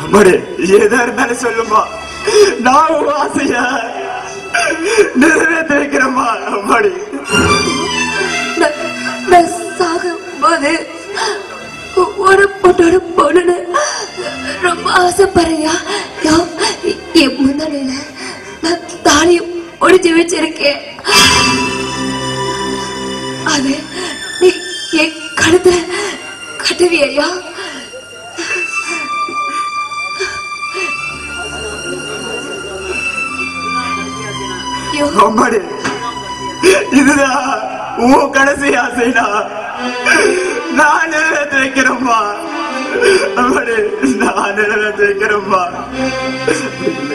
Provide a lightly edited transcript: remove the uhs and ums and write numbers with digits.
அம்மாடி எதா இருந்தாலும் சொல்லுமா, நான் உன் ஆசைய நிறைவேற்ற வைக்கிறேம்மா. அம்மாடி நான் சாகும் போது ஒரு பொண்ணோட பொண்ணுன்னு ரொம்ப ஆசைப்படுறியா? என் முன்னாடியில நான் தாலி ஒடிச்சு வச்சிருக்கேன். அது நீ என் கழுத்துல கட்டுவியா? அம்மாடி இதுதான் உன் கடைசி ஆசைனா நான் நிறைவேற்ற வைக்கிறேம்மா. அம்மாடி நான் நிறைவேற்ற வைக்கிறேம்மா.